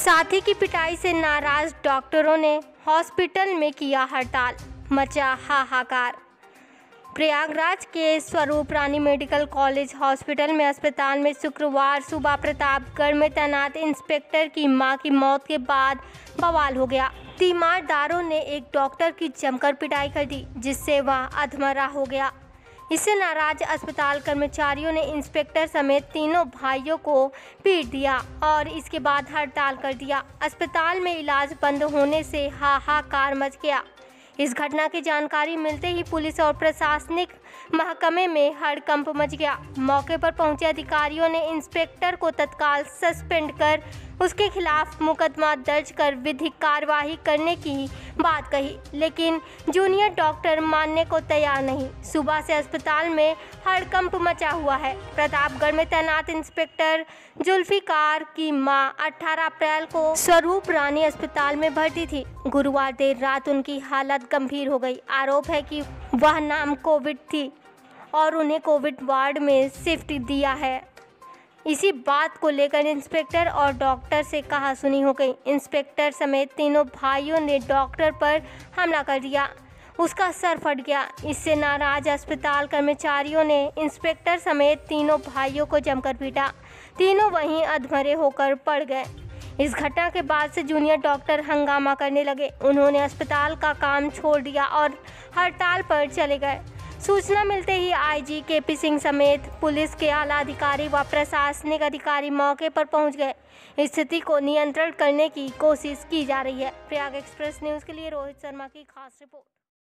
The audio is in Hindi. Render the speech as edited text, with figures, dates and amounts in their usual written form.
साथी की पिटाई से नाराज डॉक्टरों ने हॉस्पिटल में किया हड़ताल, मचा हाहाकार। प्रयागराज के स्वरूप रानी मेडिकल कॉलेज हॉस्पिटल में अस्पताल में शुक्रवार सुबह प्रतापगढ़ में तैनात इंस्पेक्टर की मां की मौत के बाद बवाल हो गया। तीमारदारों ने एक डॉक्टर की जमकर पिटाई कर दी, जिससे वह अधमरा हो गया। इससे नाराज अस्पताल कर्मचारियों ने इंस्पेक्टर समेत तीनों भाइयों को पीट दिया और इसके बाद हड़ताल कर दिया। अस्पताल में इलाज बंद होने से हाहाकार मच गया। इस घटना की जानकारी मिलते ही पुलिस और प्रशासनिक महकमे में हड़कंप मच गया। मौके पर पहुंचे अधिकारियों ने इंस्पेक्टर को तत्काल सस्पेंड कर उसके खिलाफ मुकदमा दर्ज कर विधिक कार्यवाही करने की बात कही, लेकिन जूनियर डॉक्टर मानने को तैयार नहीं। सुबह से अस्पताल में हड़कंप मचा हुआ है। प्रतापगढ़ में तैनात इंस्पेक्टर जुल्फिकार की मां 18 अप्रैल को स्वरूप रानी अस्पताल में भर्ती थी। गुरुवार देर रात उनकी हालत गंभीर हो गई। आरोप है कि वह नाम कोविड थी और उन्हें कोविड वार्ड में शिफ्ट दिया है। इसी बात को लेकर इंस्पेक्टर और डॉक्टर से कहासुनी हो गई। इंस्पेक्टर समेत तीनों भाइयों ने डॉक्टर पर हमला कर दिया, उसका सर फट गया। इससे नाराज अस्पताल कर्मचारियों ने इंस्पेक्टर समेत तीनों भाइयों को जमकर पीटा। तीनों वहीं अधमरे होकर पड़ गए। इस घटना के बाद से जूनियर डॉक्टर हंगामा करने लगे। उन्होंने अस्पताल का काम छोड़ दिया और हड़ताल पर चले गए। सूचना मिलते ही आईजी केपी सिंह समेत पुलिस के आला अधिकारी व प्रशासनिक अधिकारी मौके पर पहुंच गए। स्थिति को नियंत्रण करने की कोशिश की जा रही है। प्रयाग एक्सप्रेस न्यूज़ के लिए रोहित शर्मा की खास रिपोर्ट।